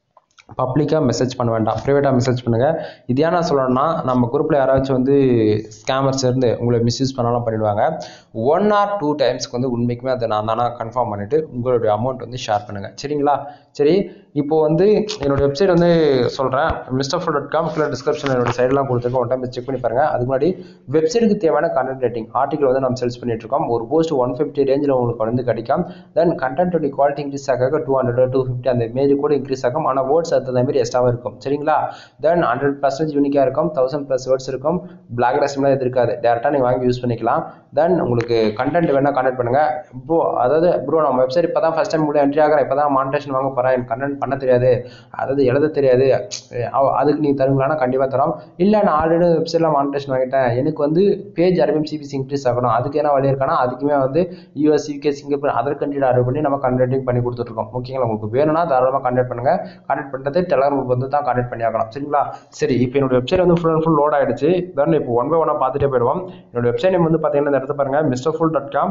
பப்ளிக்காக மெசேஜ் பண்ண வேண்டாம், ப்ரைவேட்டாக மெசேஜ் பண்ணுங்கள். இது ஏன் நான் சொல்லணும்னா, நம்ம குரூப்பில் யாராச்சும் வந்து ஸ்கேமர்ஸ் இருந்து உங்களை மிஸ்யூஸ் பண்ணாலும் பண்ணிவிடுவாங்க. 1 or 2 டைம்ஸ்க்கு வந்து உண்மைக்குமே அதை நான் தானே கன்ஃபார்ம் பண்ணிவிட்டு உங்களுடைய அமௌண்ட் வந்து ஷேர் பண்ணுங்கள். சரிங்களா? சரி, இப்போ வந்து என்னோடய வெப்சைட் வந்து சொல்கிறேன், mrfull.com. கீழே டிஸ்கிரிப்ஷனில் என்னோட சைடெலாம் கொடுத்துருக்கோம், ஒரு டைம் செக் பண்ணி பாருங்கள். அதுக்கு முன்னாடி வெப்சைட்டுக்கு தேவையான கண்டென்ட் ரைட்டிங் ஆர்டிகல் வந்து நம்ம சேல்ஸ் பண்ணிட்டு இருக்கோம். ஒரு போஸ்ட் 150 ரேஞ்சில் உங்களுக்கு வந்து கிடைக்கும். தென் கண்டென்ட்டோட குவாலிட்டி இன்க்ரீஸ் ஆக 200 250 அந்த இமேஜ் கூட இன்க்ரீஸ் ஆகும். ஆனால் வேர்ட்ஸ் அதுக்கு மாதிரி எக்ஸ்ட்ராவாக இருக்கும். சரிங்களா? தென் 100% யூனிக்காக இருக்கும், 1000+ வேர்ட்ஸ் இருக்கும், பிளாக் ரெஸ்ட்லாம் எது இருக்காது, டேரெக்டாக நீங்கள் வாங்கி யூஸ் பண்ணிக்கலாம். தென் உங்களுக்கு கண்டென்ட் வேணால் கான்டெக்ட் பண்ணுங்கள். ப்ரோ, அதாவது ப்ரோ நம்ம வெப்சைட் இப்போ தான் ஃபஸ்ட் டைம் கூட என்ட்ரி ஆகிறேன், இப்போ தான் மானிட்டேஷன் வாங்க போகிறேன், எனக்கு கண்டென்ட் பண்ண தெரியாது, அதாவது எழுத தெரியாது, அதுக்கு நீங்கள் தருவீங்களானா கண்டிப்பாக தரோம். இல்லை நான் ஆல்ரெடி வெப்சைட்டில் மானிட்டேஷன் வாங்கிட்டேன், எனக்கு வந்து பேஜ் RPM CPC இன்க்ரீஸ் ஆகணும், அதுக்கு என்ன வழி இருக்கானா அதுக்குமே வந்து US UK சிங்கப்பூர் அதர் கண்ட்ரியில் ஆர்டர் பண்ணி நம்ம கண்டென்ட்டிங் பண்ணி கொடுத்துட்ருக்கோம். ஓகேங்களா? உங்களுக்கு வேணும்னா தாராளமாக கான்டெக்ட் பண்ணுங்கள். கான்டெக்ட் பண்ணுறது டெலகிராம் குரூப் வந்து தான் கான்டெக்ட் பண்ணி ஆகலாம். சரிங்களா? சரி, இப்போ என்னோட வெப்சைட் வந்து ஃபுல் அண்ட் ஃபுல் லோட் ஆகிடுச்சு. தென் இப்போ 1 by 1 பார்த்துட்டே போயிடுவோம். என்னோட வெப்சைட் நேம் வந்து பார்த்தீங்கன்னா இந்த இடத்த பாருங்கள், mrfull.com.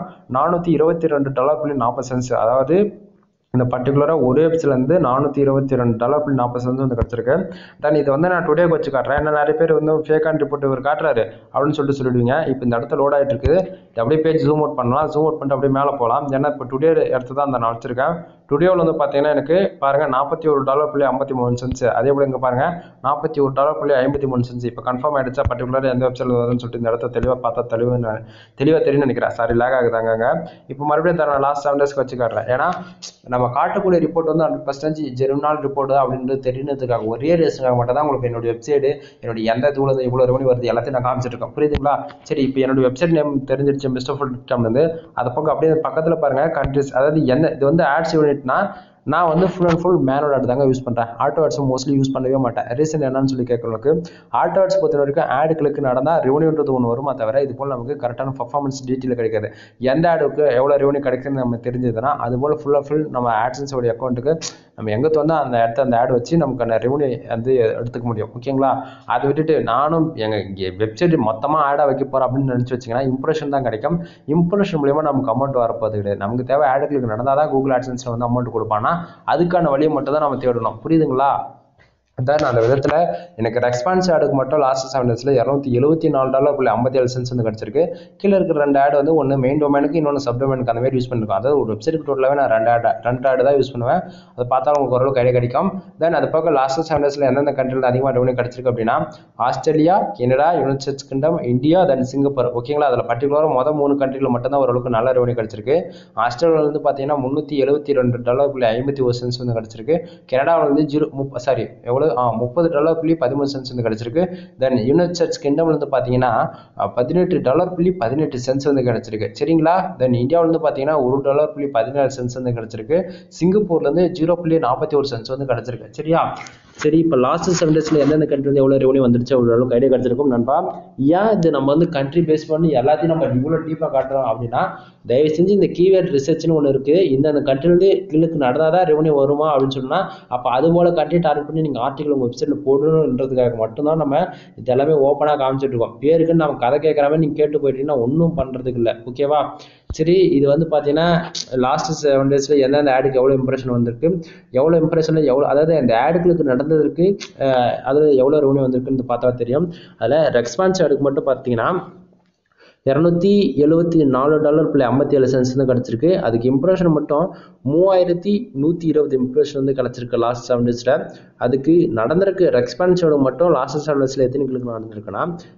$422.40. அதாவது இந்த பர்டிகுலராக ஒரே வெப்சைட்லேருந்து $422.40 வந்து கிடச்சிருக்கு. தென் இது வந்து நான் டுடேக்கு வச்சு காட்டுறேன். ஏன்னா நிறைய பேர் வந்து ஃபேக்கான ரிப்போர்ட் இவர் காட்டுறாரு அப்படின்னு சொல்லிடுவீங்க. இப்போ இந்த இடத்துல லோட் ஆகிட்டு இருக்குது. அப்படியே பேஜ் ஜூம் அவுட் பண்ணலாம், ஜூம் அவுட் பண்ணிட்டு அப்படியே மேலே போகலாம். ஏன்னா இப்போ டுடே இடத்து தான் நான் வச்சிருக்கேன். டுடேவில் வந்து பார்த்தீங்கன்னா எனக்கு பாருங்கள் $41.53. அதே போல் இங்கே பாருங்கள் $41.53. இப்போ கன்ஃபார்ம் ஆகிடுச்சா பர்டிகுலராக எந்த வெப்சைட்டில் வருதுன்னு சொல்லிட்டு இந்த இடத்த தெளிவாக பார்த்தா தெளிவாக தெரியும்னு நினைக்கிறேன். சாரி, லேக் ஆகுதாங்க. இப்போ மறுபடியும் நான் லாஸ்ட் 7 days வச்சு காட்டுறேன். ஏன்னா நம்ம காட்டக்கூடிய ரிப்போர்ட் வந்து 100% ஜெனுவனான ரிப்போர்ட் தான் அப்படின்றது தெரியுறதுக்காக, ஒரே ரீசனுக்காக மட்டும் தான் உங்களுக்கு என்னோட வெப்சைட் என்னுடைய எந்த தூளம் இவ்வளோ ரெவன்யூ வருது எல்லாத்தையும் நான் காமிச்சிட்டு இருக்கேன். புரியுதுங்களா? சரி, இப்போ என்னோட வெப்சைட் நேம் தெரிஞ்சிருச்சு, mrfull.com. வந்து அதை பக்கம் அப்படியே பக்கத்தில் பாருங்கள் கண்ட்ரிஸ், அதாவது என்ன இது வந்து ஆட்ஸ் யூனிட்னா நான் வந்து full and full manual ad தாங்க யூஸ் பண்ணுறேன். ஆட்டோ ஆட்ஸ் மோஸ்ட்லி யூஸ் பண்ணவே மாட்டேன். ரீசன் என்னன்னு சொல்லி கேட்கறதுக்கு, ஆட்டோ ஆட்ஸ் பொறுத்த வரைக்கும் ஆடு கிளிக் நடந்தால் ரெவன்யூன்றது ஒன்று வருமா தவிர இது போல் நமக்கு கரெக்டான பர்ஃபார்மன்ஸ் டீட்டெயில் கிடைக்காது. எந்த ஆடுக்கு எவ்வளோ ரெவன்யூ கிடைக்குதுன்னு நம்ம தெரிஞ்சதுன்னா அதுபோல் ஃபுல் அண்ட் ஃபுல் நம்ம ஆட்சன்ஸோடைய அக்கௌண்ட்டுக்கு நம்ம எங்கே வந்தால் அந்த இடத்த அந்த ஆட் வச்சு நமக்கான ரெவன்யூ வந்து எடுத்துக்க முடியும். ஓகேங்களா? அதை விட்டுட்டு நானும் எங்கள் வெப்சைட் மொத்தமாக ஆடாக வைக்க போகிறோம் அப்படின்னு நினச்சி வச்சிங்கன்னா இம்ப்ரெஷன் தான் கிடைக்கும். இம்ப்ரெஷன் மூலியமாக நமக்கு அமௌண்ட் வரப்போது கிடையாது. நமக்கு தேவை ஆடு கிளிக் நடந்தால் தான் கூகுள் ஆட்சன்ஸில் வந்து அமௌண்ட் கொடுப்பானா, அதுக்கான வழியை மட்டும் தான் நம்ம தேடணும். புரியுதுங்களா? அதான் அந்த விதத்தில் எனக்கு ரெஸ்பான்ஸ் ஆடுக்கு மட்டும் லாஸ்ட் 7 daysல $274.57 வந்து கிடச்சிருக்கு. கீழே இருக்கிற 2 ஆடு வந்து ஒன்று மெயின் டொமைனுக்கு, இன்னொன்று சப் டொமைனுக்கு அந்த மாதிரி யூஸ் பண்ணிருக்கோம். அதாவது ஒரு வெப்சைட்டுக்கு டோட்டலாகவே நான் 2 ஆடு தான் யூஸ் பண்ணுவேன். அதை பார்த்தா உங்களுக்கு ஓரளவுக்கு ஐடியா கிடைக்கும். தென் அது பக்கம் லாஸ்ட் 7 daysல எந்தெந்த கண்ட்ரியில் அதிகமாக ரெவன்யூ கிடச்சிருக்கு அப்படின்னா Australia, Canada, United States Kingdom, India, then Singapore. ஓகேங்களா? அதில் பர்டிகுலராக மொதல் 3 கண்ட்ரியில் மட்டும்தான் ஓரளவுக்கு நல்ல ரெவன்யூ கிடச்சிருக்கு. ஆஸ்திரேலியாவில் வந்து பார்த்தீங்கன்னா $372.51 வந்து கிடச்சிருக்கு. கனடாவில் வந்து $30.13 வந்து கிடச்சிருக்கு. தென் யுனைடெட் ஸ்டேட்ஸ் கிங்டம்ல வந்து பார்த்தீங்கன்னா $18.18 வந்து கிடச்சிருக்கு. சரிங்களா? தென் இந்தியாவில் வந்து பார்த்தீங்கன்னா $1.17 வந்து கிடச்சிருக்கு. சிங்கப்பூர்ல இருந்து $0.41 வந்து கிடச்சிருக்கு. சரியா? சரி, இப்போ லாஸ்ட் 7 daysல எந்தெந்த கண்ட்ரி வந்து எவ்வளோ ரெவன்யூ வந்துருச்சு அவ்வளோ அளவுக்கு ஐடியா கிடச்சிருக்கும் நண்பா. ஏன் இது நம்ம வந்து கண்ட்ரி பேஸ் பண்ணி எல்லாத்தையும் நம்ம இவ்வளோ டீப்பாக காட்டுறோம் அப்படின்னா, தயவு செஞ்சு இந்த கீவேர்ட் ரிசர்ச்னு ஒன்று இருக்குது. இந்த கண்ட்ரிலேருந்து கிளிக்கு நடந்தால் தான் ரெவன்யூ வருமா அப்படின்னு சொன்னால், அப்போ அது போல் கண்ட்ரி டார்கெட் பண்ணி நீங்கள் ஆர்டிகல் உங்கள் வெப்சைட்டில் போடணுன்றதுக்காக மட்டும்தான் நம்ம இது எல்லாமே ஓப்பனாக காமிச்சிட்டு இருக்கோம். பேருக்குன்னு நம்ம கதை கேட்குற மாதிரி நீங்கள் கேட்டு போயிட்டீங்கன்னா ஒன்றும் பண்ணுறதுக்கு இல்லை. ஓகேவா? சரி, இது வந்து பார்த்தீங்கன்னா லாஸ்ட் 7 daysல எந்தெந்த ஆடுக்கு எவ்வளோ இம்ப்ரெஷன் வந்திருக்கு, எவ்வளோ இம்ப்ரெஷனில் எவ்வளோ, அதாவது அந்த ஆடுகளுக்கு நடந்ததுக்கு அதில் எவ்வளோ ரெவன்யூ வந்திருக்குன்னு பார்த்தா தெரியும். அதில் ரெஸ்பான்ஸ் ஆடுக்கு மட்டும் பார்த்தீங்கன்னா $274.57 வந்து கிடச்சிருக்கு. அதுக்கு இம்ப்ரெஷன் மட்டும் 3120 இம்ப்ரெஷன் வந்து கிடச்சிருக்கு லாஸ்ட் 7 daysல. அதுக்கு நடந்திருக்கு ரெஸ்பான்ஸோட மட்டும் லாஸ்ட் 7 daysல எத்தனை கிளிக் நடந்திருக்குன்னா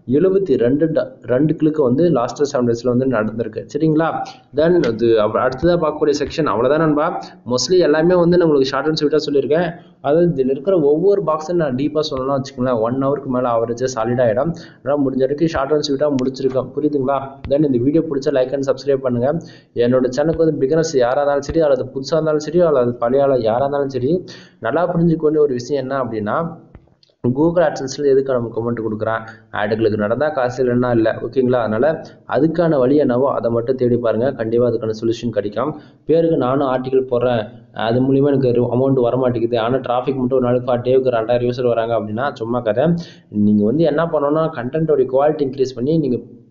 72 கிளிக்கு வந்து லாஸ்ட் 7 daysல வந்து நடந்திருக்கு. சரிங்களா? தென் அது அடுத்ததாக பார்க்கக்கூடிய செக்ஷன் அவ்வளோதான் நண்பா. மோஸ்ட்லி எல்லாமே வந்து நம்மளுக்கு ஷார்ட் அண்ட் ஸ்வீட்டாக சொல்லியிருக்கேன். அதாவது இதில் இருக்கிற ஒவ்வொரு பாக்ஸும் நான் டீப்பாக சொல்லணும்னு வச்சுக்கோங்களேன் 1 ஹவருக்கு மேலே ஆவரேஜாக சாலிடாகிடும். ஆனால் முடிஞ்ச வரைக்கும் ஷார்ட் அண்ட் ஸ்வீட்டாக முடிச்சிருக்கேன். புரியுதுங்களா? தென் இந்த வீடியோ பிடிச்சா லைக் அண்ட் சப்ஸ்கிரைப் பண்ணுங்கள். என்னோட சேனலுக்கு வந்து பிகினர்ஸ் யாராக இருந்தாலும் சரி, அல்லது புதுசாக இருந்தாலும் சரி, அல்லது பழைய யாராக இருந்தாலும் சரி, நல்லா புரிஞ்சுக்கொண்ட ஒரு விஷயம் என்ன அப்படின்னா, கூகுள் ஆட்சன்ஸில் எதுக்கு நம்ம கமெண்ட் கொடுக்குறான், ஆடுகளுக்கு நடந்தால் காசு இல்லைன்னா இல்லை. ஓகேங்களா? அதனால் அதுக்கான வழி என்னவோ அதை மட்டும் தேடி பாருங்கள். கண்டிப்பாக அதுக்கான சொல்யூஷன் கிடைக்கும். பேருக்கு நானும் ஆர்டிகல் போடுறேன், அது மூலிமா எனக்கு அமௌண்ட் வர மாட்டேங்குது, ஆனால் டிராஃபிக் மட்டும் ஒரு நாளைக்கு 40 டேவுக்கு 2000 யூசர் வராங்க அப்படின்னா சும்மா கதை. நீங்கள் வந்து என்ன பண்ணணும்னா கண்டென்ட்டோடைய குவாலிட்டி இன்க்ரீஸ் பண்ணி நீங்கள்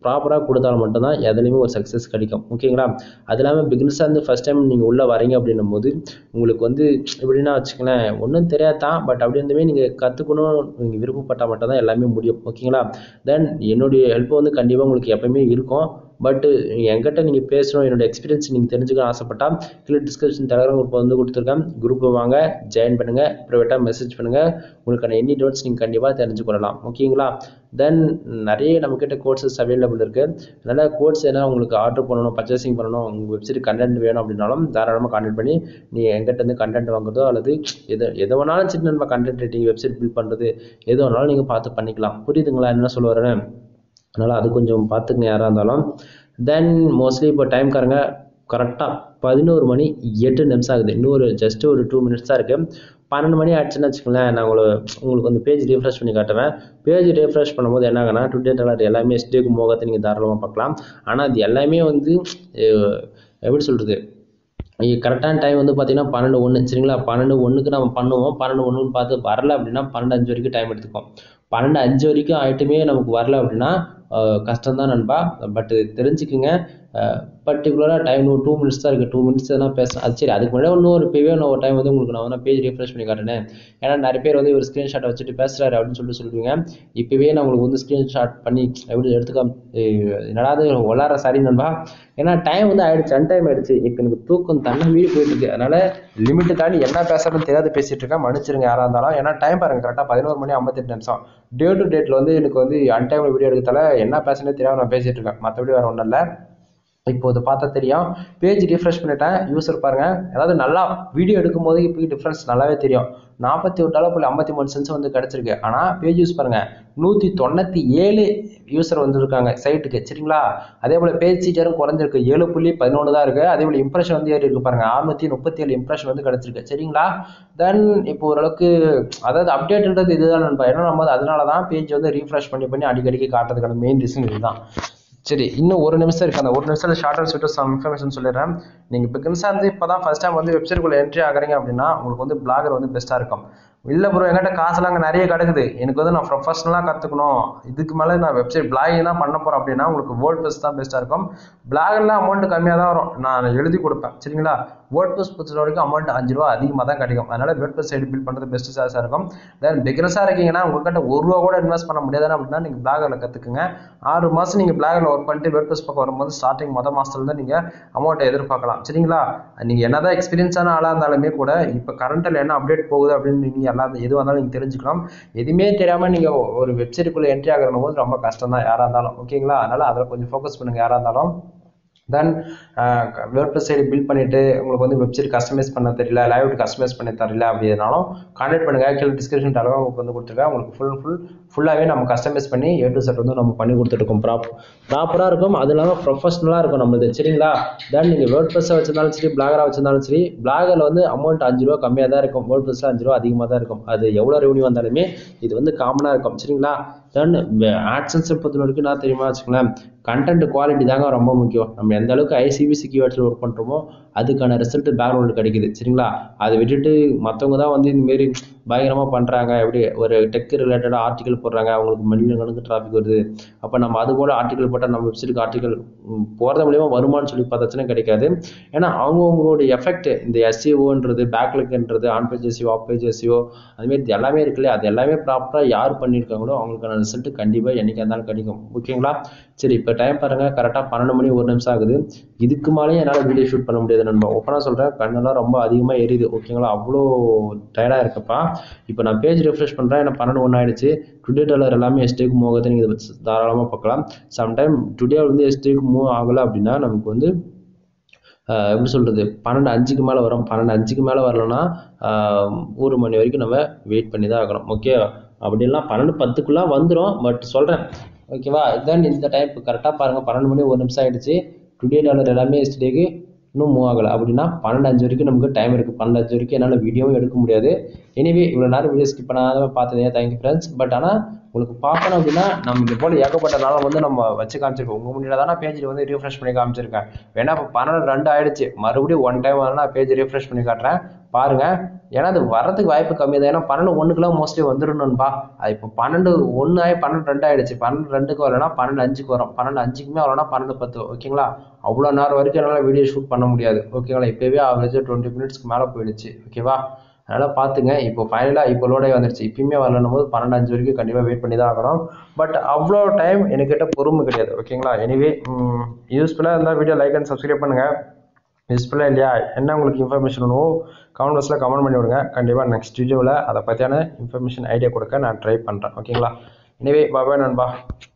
ப்ராப்பராக கொடுத்தாலும் மட்டும்தான் எதுலையுமே ஒரு சக்ஸஸ் கிடைக்கும். ஓகேங்களா? அது இல்லாமல் பிகினர்ஸாக இருந்து ஃபஸ்ட் டைம் நீங்கள் உள்ளே வரீங்க அப்படின்னும் போது உங்களுக்கு வந்து எப்படின்னா வச்சுக்கங்களேன், ஒன்றும் தெரியாதான், பட் அப்படி இருந்துமே நீங்கள் கற்றுக்கணும் நீங்கள் விருப்பப்பட்டால் மட்டும்தான் எல்லாமே முடியும். ஓகேங்களா? தென் என்னுடைய ஹெல்ப் வந்து கண்டிப்பாக உங்களுக்கு எப்பயுமே இருக்கும். பட்டு என்கிட்ட நீங்கள் பேசணும், என்னோட எக்ஸ்பீரியன்ஸ் நீங்கள் தெரிஞ்சுக்க ஆசைப்பட்டால் கீழே டிஸ்கிரிப்ஷன் டெலகிராம் குரூப் வந்து கொடுத்துருக்கேன். குரூப் வாங்க, ஜாயின் பண்ணுங்கள், ப்ரைவேட்டாக மெசேஜ் பண்ணுங்கள். உங்களுக்கான எனி டவுட்ஸ் நீங்கள் கண்டிப்பாக தெரிஞ்சுக்கொள்ளலாம். ஓகேங்களா? தென் நிறைய நம்மக்கிட்ட கோர்சஸ் அவைலபிள் இருக்குது. அதனால் கோர்ஸ் என்ன உங்களுக்கு ஆர்டர் பண்ணணும், பர்ச்சேசிங் பண்ணணும், உங்கள் வெப்சைட் கண்டென்ட் வேணும் அப்படின்னாலும் தாராளமாக கான்டெக்ட் பண்ணி நீங்கள் எங்கிட்ட இருந்து கண்டென்ட் வாங்குறதோ அல்லது எது வேணாலும் சரி, நம்ம கண்டென்ட் ரைட்டிங் வெப்சைட் பில்ட் பண்ணுறது எது வேணாலும் நீங்கள் பார்த்து பண்ணிக்கலாம். புரியுதுங்களா என்ன சொல்ல வரேன்? அதனால் அது கொஞ்சம் பார்த்துக்குங்க யாராக இருந்தாலும். தென் மோஸ்ட்லி இப்போ டைம்காரங்க கரெக்டாக 11 மணி 8 நிமிஷம் ஆகுது. இன்னொரு ஜஸ்ட்டு ஒரு 2 மினிட்ஸ் தான் இருக்குது. 12 மணி ஆயிடுச்சுன்னு வச்சுக்கோங்களேன், நான் உங்களுக்கு வந்து பேஜ் ரீஃப்ரெஷ் பண்ணி காட்டுவேன். பேஜ் ரீஃப்ரெஷ் பண்ணும்போது என்ன ஆகுனா டுடே டெலர் எல்லாமே ஸ்டேக் மோகத்தை நீங்கள் தாராளமாக பார்க்கலாம். ஆனால் அது எல்லாமே வந்து எப்படி சொல்கிறது, கரெக்டான டைம் வந்து பார்த்தீங்கன்னா 12:01 சரிங்களா? 12:01க்கு நம்ம பண்ணுவோம். 12:01 பார்த்து வரல அப்படின்னா 12:05 வரைக்கும் டைம் எடுத்துக்கும். 12:05 வரைக்கும் ஆகிட்டுமே நமக்கு வரல அப்படின்னா கஷ்டம்தான் நண்பா. பட்டு தெரிஞ்சுக்குங்க, பர்டிகுலராக டைம் 2 மினிட்ஸ் தான் இருக்குது. 2 மினிட்ஸ் எதனா பேசலாம். அது சரி, அதுக்கு முன்னாடி இன்னொரு டைம் வந்து உங்களுக்கு நான் வந்து பேஜ் ரீஃப்ரெஷ் பண்ணி காட்டுறேன். ஏன்னா நிறைய பேர் வந்து ஒரு ஸ்க்ரீன்ஷாட்டை வச்சுட்டு பேசுகிறாரு அப்படின்னு சொல்லுவீங்க. இப்போவே நான் உங்களுக்கு வந்து ஸ்க்ரீன்ஷாட் பண்ணி எப்படி எடுத்துக்க என்னடாது ஒளார சாரி நண்பா. ஏன்னா டைம் வந்து ஆயிடுச்சு, அன்டைம் ஆயிடுச்சு. இப்போ எனக்கு தூக்கம் தன்னை மீறி போயிட்டு இருக்கு. அதனால லிமிட்டு தாண்டி என்ன பேசுறதுன்னு தெரியாது பேசிட்டு இருக்கேன். மன்னிச்சிருங்க யாராக இருந்தாலும். ஏன்னா டைம் பாருங்க, கரெக்டாக 11 மணி 58 நிமிஷம். டே டு டேட்டில் வந்து எனக்கு வந்து அன்டைமில் வீடியோ எடுத்தால என்ன பேசுனே தெரியாமல் நான் பேசிட்டு இருக்கேன். மற்றபடி வேறு ஒன்றும் இல்லை. இப்போ இது பார்த்தா தெரியும். பேஜ் ரீஃப்ரெஷ் பண்ணிட்டேன். யூசர் பாருங்க, அதாவது நல்லா வீடியோ எடுக்கும் போது இப்போ டிஃப்ரென்ஸ் நல்லாவே தெரியும். $41.53 வந்து கிடச்சிருக்கு. ஆனால் பேஜ் யூஸ் பாருங்க, 197 யூசர் வந்துருக்காங்க சைட்டுக்கு சரிங்களா? அதே போல் பேஜ் சீட்டரும் குறைஞ்சிருக்கு, 7.11 தான் இருக்குது. அதே போல் இம்ப்ரெஷன் வந்து ஏறி இருக்கு பாருங்க, 637 இம்ப்ரெஷன் வந்து கிடச்சிருக்கு சரிங்களா? தென் இப்போ ஓரளவுக்கு அதாவது அப்டேட்ன்றது இதுதான் நண்பா. ஏன்னா நம்ம அதனால தான் பேஜ் வந்து ரீஃப்ரெஷ் பண்ணி அடிக்கடிக்கு காட்டுறதுக்கான மெயின் ரீசன் இதுதான். சரி, இன்னும் 1 நிமிஷம் இருக்குது. அந்த 1 நிமிஷத்தில் ஷார்ட் அண்ட் ஸ்வீட்டாக சம் இன்ஃபர்மேஷன் சொல்லிடுறேன். நீங்கள் பிகினர்ஸாக இருந்து இப்போ தான் ஃபஸ்ட் டைம் வந்து வெப்சைட்டுக்குள்ளே என்ட்ரி ஆகுறீங்க அப்படின்னா உங்களுக்கு வந்து பிளாகர் வந்து பெஸ்ட்டாக இருக்கும். இல்லை ப்ரோ, என்கிட்ட காசுலாம் அங்கே நிறைய கிடக்குது, எனக்கு வந்து நான் ப்ரொஃபஷனலாக கற்றுக்கணும், இதுக்கு மேலே நான் வெப்சைட் பிளாகிங் தான் பண்ண போகிறேன் அப்படின்னா உங்களுக்கு வேர்ட்ப்ரெஸ் தான் பெஸ்ட்டாக இருக்கும். பிளாகர்லாம் அமௌண்ட் கம்மியாக தான் வரும், நான் எழுதி கொடுப்பேன் சரிங்களா? வேர்ட்ப்ரெஸ் பொறுத்த வரைக்கும் அமௌண்ட் ₹5 அதிகமாக தான் கிடைக்கும். அதனால் வேர்ட்ப்ரெஸ் சைடு பில்ட் பண்ணுறது பெஸ்ட் சார்ஸாக இருக்கும். தென் பிகினர்ஸாக இருக்கீங்கன்னா உங்கள்கிட்ட ₹1 கூட இன்வெஸ்ட் பண்ண முடியாது அப்படின்னா நீங்கள் பிளாகரில் கற்றுக்குங்க. 6 மாதம் நீங்கள் பிளாகரில் ஒர்க் பண்ணிட்டு வேர்ட்ப்ரெஸ் பக்கம் வரும்போது ஸ்டார்டிங் மாதத்துலேருந்து நீங்கள் அமௌண்ட்டை எதிர்பார்க்கலாம் சரிங்களா? நீங்கள் என்ன தான் எக்ஸ்பீரியன்ஸான ஆளாக இருந்தாலுமே கூட இப்போ கரண்ட்டில் என்ன அப்டேட் போகுது அப்படின்னு நீங்கள் எதுவாக இருந்தாலும் நீங்கள் தெரிஞ்சுக்கலாம். எதுவுமே தெரியாமல் நீங்கள் ஒரு வெப்சைட்டுக்குள்ளே என்ட்ரி ஆகிற போது ரொம்ப கஷ்டம் தான் யாராக இருந்தாலும். ஓகேங்களா? அதனால் அதில் கொஞ்சம் ஃபோக்கஸ் பண்ணுங்கள் யாராக இருந்தாலும். தென் வேர்ட்ப்ரெஸ் சைடு பில்ட் பண்ணிவிட்டு உங்களுக்கு வந்து வெப்சைட் கஸ்டமைஸ் பண்ண தெரியல, லைவ் கஸ்டமைஸ் பண்ண தெரியல அப்படின்னாலும் கான்டாக்ட் பண்ணுங்கள். கீழே டிஸ்கிரிப்ஷன் டெலகிராம் உங்களுக்கு வந்து கொடுத்துருக்கேன். உங்களுக்கு ஃபுல்லாகவே நம்ம கஸ்டமைஸ் பண்ணி A to Z வந்து நம்ம பண்ணி கொடுத்துருக்கோம். ப்ராப்பராக இருக்கும், அது இல்லாமல் ப்ரொஃபஷனலாக இருக்கும் நம்மளுது சரிங்களா? தென் நீங்கள் வேர்ட்ப்ரெஸ்ஸை வச்சிருந்தாலும் சரி, பிளாகராக வச்சிருந்தாலும் சரி, பிளாகரில் வந்து அமௌண்ட் ₹5 கம்மியாக தான் இருக்கும், வேர்ட்ப்ரெஸ்ஸில் ₹5 அதிகமாக தான் இருக்கும். அது எவ்வளோ ரெவன்யூ வந்தாலுமே இது வந்து காமனாக இருக்கும் சரிங்களா? தென் ஆட்சன்ஸை பொறுத்த வரைக்கும் நான் தெரியுமா வச்சுக்கோங்களேன், கண்டென்ட் குவாலிட்டி தாங்க ரொம்ப முக்கியம். நம்ம எந்த அளவுக்கு ஐசிபிசி கீவேர்ட்ஸில் ஒர்க் பண்ணுறோமோ அதுக்கான ரிசல்ட் பேக்ரவுண்ட் கிடைக்குது சரிங்களா? அதை விட்டுட்டு மற்றவங்க தான் வந்து இந்தமாரி பயங்கரமாக பண்ணுறாங்க, எப்படி ஒரு டெக் ரிலேட்டடாக ஆர்டிக்கல் போடுறாங்க, அவங்களுக்கு மில்லியன் கணக்கு டிராஃபிக் வருது, அப்போ நம்ம அது போல் ஆர்டிக்கல் போட்டால் நம்ம வெப்சைட்டுக்கு ஆர்டிக்கல் போகிறது மூலியமாக வருமானு சொல்லி பார்த்தாச்சுன்னா கிடைக்காது. ஏன்னா அவங்கவுங்களுடைய எஃபெக்ட் இந்த SEOன்றது, பேக்லிங்க்ன்றது, on page SEO, off page SEO அதுமாரி எல்லாமே இருக்குல்ல, அது எல்லாமே ப்ராப்பராக யார் பண்ணியிருக்காங்களோ அவங்களுக்கான ரிசல்ட் கண்டிப்பாக என்றைக்கு இருந்தாலும் கிடைக்கும். ஓகேங்களா? சரி, இப்போ டைம் பாருங்கள், கரெக்டாக 12 மணி 1 நிமிஷம் ஆகுது. இதுக்கு மேலேயும் என்னால் வீடியோ ஷூட் பண்ண முடியாது நண்பா. ஓப்பனாக சொல்கிறேன், கண்ணெல்லாம் ரொம்ப அதிகமாக எரியுது. ஓகேங்களா? அவ்வளோ டயர்டாக இருக்கப்பா. இப்போ நான் பேஜ் ரெஃப்ரெஷ் பண்ணுறேன், எனக்கு 12:01 ஆயிடுச்சு. டுடே டெலர் எல்லாமே எஸ்டேக்கு மூவ் ஆகுது, நீங்கள் இதை தாராளமாக பார்க்கலாம். சம்டைம் டுடே வந்து எஸ்டேக்கு மூவ் ஆகலை அப்படின்னா நமக்கு வந்து எப்படி சொல்கிறது, 12:05க்கு மேலே வரும். 12:05க்கு மேலே வரலன்னா 1 மணி வரைக்கும் நம்ம வெயிட் பண்ணி தான் ஆகணும். ஓகே, அப்படிலாம் 12:10க்குள்ளே வந்துடும். பட் சொல்கிறேன் ஓகேவா? இதுதான் இந்த டைம். கரெக்டாக பாருங்கள், 12 மணி 1 நிமிஷம் ஆகிடுச்சு. டுடே டாலர் எல்லாமே எஸ்டேக்கு இன்னும் மூவ் ஆகலை அப்படின்னா 12:05 வரைக்கும் நமக்கு டைம் இருக்குது. 12:05 வரைக்கும் என்னால் வீடியோவும் எடுக்க முடியாது. எனிவே இவ்வளோ நேரம் வீடியோ ஸ்கிப் பண்ணாத பார்த்ததே தேங்க்யூ ஃப்ரெண்ட்ஸ். பட் ஆனால் உங்களுக்கு பார்க்கணும் அப்படின்னா நம்ம இது போல் ஏகப்பட்ட நாள் வந்து நம்ம வச்சு காமிச்சிருக்கோம். உங்கள் முன்னாடி தானே பேஜில் வந்து ரீஃப்ரெஷ் பண்ணி காமிச்சிருக்கேன். வேணா இப்போ 12:02 ஆயிடுச்சு, மறுபடியும் ஒன் டைம் வரணும் பேஜ் ரீஃப்ரெஷ் பண்ணி காட்டுறேன் பாருங்கள். ஏன்னா அது வரதுக்கு வாய்ப்பு கம்மி தான். ஏன்னா 12:01 மோஸ்ட்லி வந்துடணும்பா. அது இப்போ 12:01 ஆகி 12:02 ஆயிடுச்சு. 12:02 வரலன்னா 12:05 வரும், 12:05 வரலன்னா 12:10. ஓகேங்களா? அவ்வளோ நேரம் வரைக்கும் என்னால் வீடியோ ஷூட் பண்ண முடியாது. ஓகேங்களா? இப்போவே ஆவரேஜாக 20 மினிட்ஸ்க்கு மேலே போயிடுச்சு. ஓகேவா? அதனால் பார்த்துங்க. இப்போ ஃபைனலாக இப்போ லோடே வந்துடுச்சு. இப்பயுமே வரலன்னும் போது 12:05 வரைக்கும் கண்டிப்பாக வெயிட் பண்ணி தான் ஆகணும். பட் அவ்வளோ டைம் என்கிட்ட பொறுமை கிடையாது. ஓகேங்களா? எனிவே யூஸ்ஃபுல்லாக இருந்தால் வீடியோ லைக் அண்ட் சப்ஸ்கிரைப் பண்ணுங்கள். யூஸ்ஃபுல்லாக இல்லையா, என்ன உங்களுக்கு இன்ஃபர்மேஷன் வேணும் கமெண்ட் பாக்ஸில் கமெண்ட் பண்ணி விடுங்க. கண்டிப்பாக நெக்ஸ்ட் வீடியோவில் அதை பற்றியான இன்ஃபர்மேஷன் ஐடியா கொடுக்க நான் ட்ரை பண்ணுறேன். ஓகேங்களா? எனிவே பாய் நண்பா.